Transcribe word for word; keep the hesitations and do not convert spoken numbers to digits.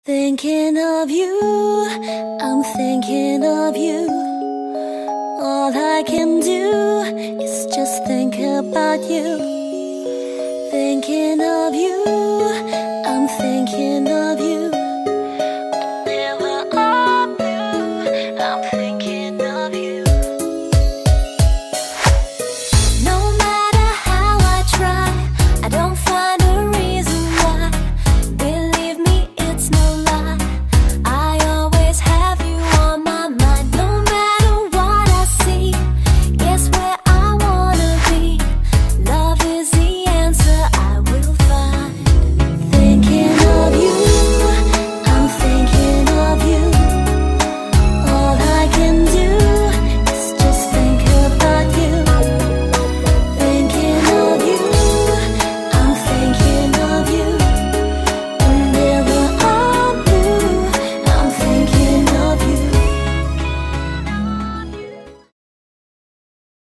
Thinking of you, I'm thinking of you. All I can do is just think about you. Thinking of you, I'm thinking of you.